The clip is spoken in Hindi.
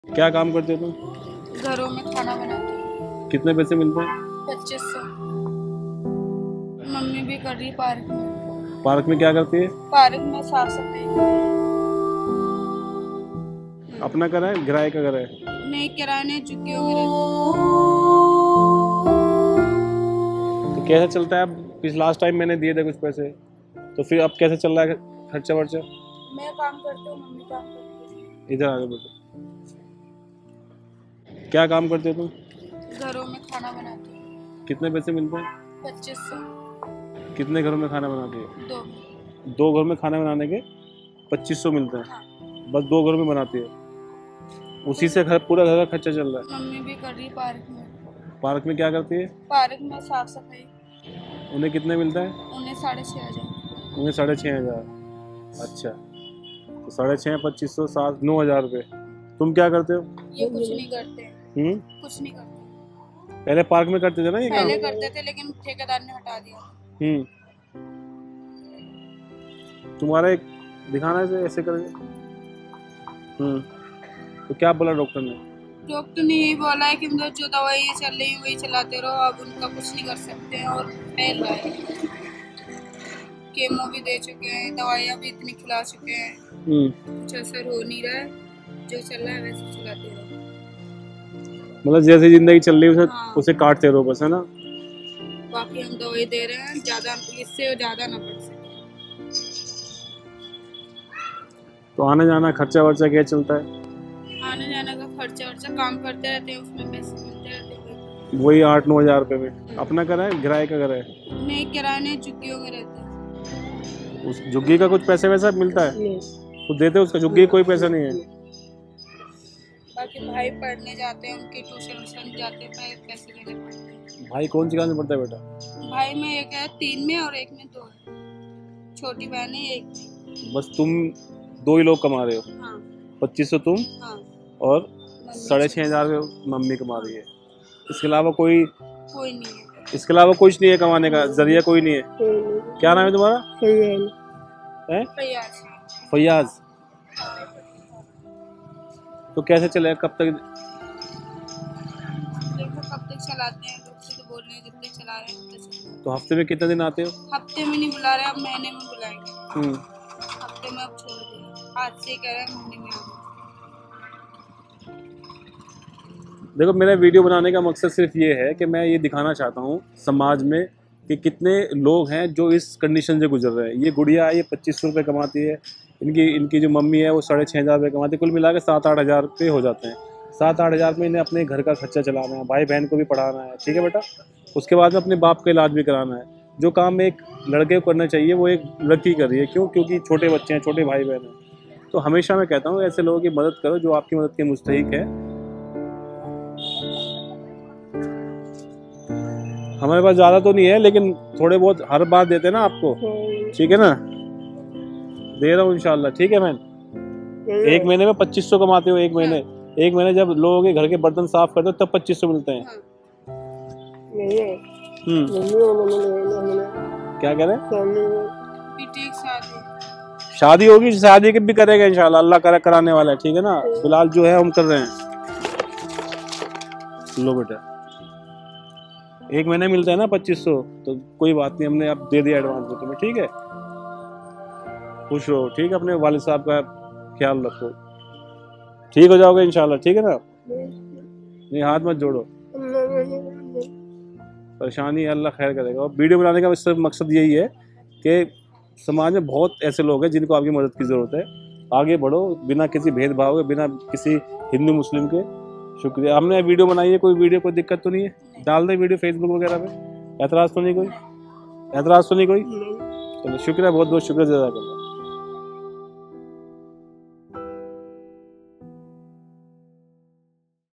क्या काम करते हो तुम? घरों में खाना बनाती हूँ। कितने पैसे मिलते हैं? 2500। मम्मी भी कर रही है पार्क में। पार्क में क्या करती है? पार्क में साफ सफाई। अपना घर है, किराए का घर है? नहीं, किराए नहीं, झुग्गियों में रहती तो कैसे चलता है? अब लास्ट टाइम मैंने दिए थे कुछ पैसे, तो फिर अब कैसे चल रहा है खर्चा वर्चा? हूँ। मैं काम करती हूँ, मम्मी काम करती है। इधर आगे बढ़ो। क्या काम करते हो तुम? घरों में खाना बनाती हूँ। कितने पैसे मिलते हैं? 2500। कितने घरों में खाना बनाती है? 2। 2 घर में खाना बनाने के 2500 मिलते हैं? हाँ। बस 2 घर में बनाती है, उसी से पूरा घर का खर्चा चल रहा है? मम्मी भी कर रही है पार्क में। पार्क में क्या करती है? पार्क में साफ सफाई। उन्हें कितने मिलता है? उन्हें 6500। उन्हें 6500। अच्छा, तो 6500, 2500, 7, 9000 रुपये। तुम क्या करते हो? ये कुछ नहीं करते। कुछ नहीं करते। पहले पार्क में करते थे ना ये काम? पहले करते थे, लेकिन ठेकेदार ने हटा दिया। तुम्हारा एक दिखाना है ऐसे करके। तो क्या बोला डॉक्टर ने? डॉक्टर ने यही बोला है कि मतलब जो दवाइयाँ चल रही हैं वही चलाते रहो, अब उनका कुछ नहीं कर सकते हैं और फैल रहा है। केमो भी दे चुके हैं, दवाइयाँ भी इतनी खिला चुके हैं, कुछ असर हो नहीं रहा है। जो चल रहा है वैसे चलाते रहो। मतलब जैसे जिंदगी चल रही है हाँ। उसे काटते रहो बस, है ना? बाकी हम दवाई दे रहे हैं, ज्यादा इससे ज्यादा ना पड़ सके। तो आने जाना खर्चा वर्चा क्या चलता है? आने जाने का खर्चा वर्चा काम करते रहते हैं, उसमें पैसे मिलते रहते हैं। वही 8-9 हजार रुपये में। अपना घर है, किराए का घर है? नहीं, किराए नहीं, झुग्गियों में रहते हैं। उस झुग्गी का कुछ पैसे वैसा मिलता है? तो देते उसका झुग्गी कोई पैसा नहीं है? बाकी भाई पढ़ने जाते हैं, उनके ट्यूशन जाते हैं, पैसे देने पड़ते हैं। भाई कौन सी क्लास में पढ़ता है बेटा? भाई में एक है 3 में और एक में 2 है। छोटी बहन है एक में। बस तुम 2 ही लोग कमा रहे हो? हाँ। 2500 तुम? हाँ। और 6500 मम्मी कमा रही है? इसके अलावा कोई नहीं है। इसके अलावा कुछ नहीं है कमाने का जरिया? कोई नहीं है? क्या नाम है तुम्हारा? फैयाज। तो कैसे चलेगा? कब तक? देखो कब तक चलाते हैं, लोग से तो बोल रहे हैं जितने चला रहे हैं उतने चलाते तो हफ्ते में कितने दिन आते हो? हैं। हफ्ते में नहीं बुला रहे, अब महीने में बुलाएंगे। हम्म। हफ्ते में अब छोड़ दिए, आज से कह रहे हैं महीने में आएंगे। देखो, मेरा वीडियो बनाने का मकसद सिर्फ ये है कि मैं ये दिखाना चाहता हूँ समाज में कि कितने लोग हैं जो इस कंडीशन से गुजर रहे हैं। ये गुड़िया है, ये 2500 रुपये कमाती है, इनकी जो मम्मी है वो 6500 रुपये कमाती है। कुल मिला के 7-8 हज़ार रुपये हो जाते हैं। 7-8 हज़ार में इन्हें अपने घर का खर्चा चलाना है, भाई बहन को भी पढ़ाना है, ठीक है बेटा? उसके बाद में अपने बाप का इलाज भी कराना है। जो काम एक लड़के को करना चाहिए वो एक लड़की कर रही है। क्यों? क्योंकि छोटे बच्चे हैं, छोटे भाई बहन हैं। तो हमेशा मैं कहता हूँ ऐसे लोगों की मदद करो जो आपकी मदद के मुस्तहिक है। हमारे पास ज़्यादा तो नहीं है, लेकिन थोड़े बहुत हर बार देते हैं ना आपको, ठीक है ना? दे रहा हूँ इंशाल्लाह, ठीक है? मैं एक महीने में 2500 कमाते हो? एक महीने जब लोगों के घर के बर्तन साफ करते हो तब 2500 मिलते हैं? क्या कह रहे हैं? शादी होगी, शादी के भी करेगा इंशाल्लाह, अल्लाह कराने वाला है, ठीक है ना? फिलहाल जो है हम कर रहे हैं। लो बेटा, एक महीने मिलता है ना 2500, तो कोई बात नहीं, हमने अब दे दिया एडवांस में तुम्हें, ठीक है? खुश रहो, ठीक है? अपने वालिद साहब का ख्याल रखो, ठीक हो जाओगे इंशाल्लाह, ठीक है ना? नहीं, हाथ मत जोड़ो, परेशानी अल्लाह खैर करेगा। और वीडियो बनाने का सिर्फ मकसद यही है कि समाज में बहुत ऐसे लोग हैं जिनको आपकी मदद की ज़रूरत है। आगे बढ़ो बिना किसी भेदभाव के, बिना किसी हिंदू मुस्लिम के। शुक्रिया। हमने वीडियो बनाई है, कोई दिक्कत तो नहीं है? डाल दें वीडियो फेसबुक वगैरह पे? ऐतराज़ तो नहीं कोई? चलो शुक्रिया, बहुत बहुत शुक्रिया, जज़ाकल्लाह।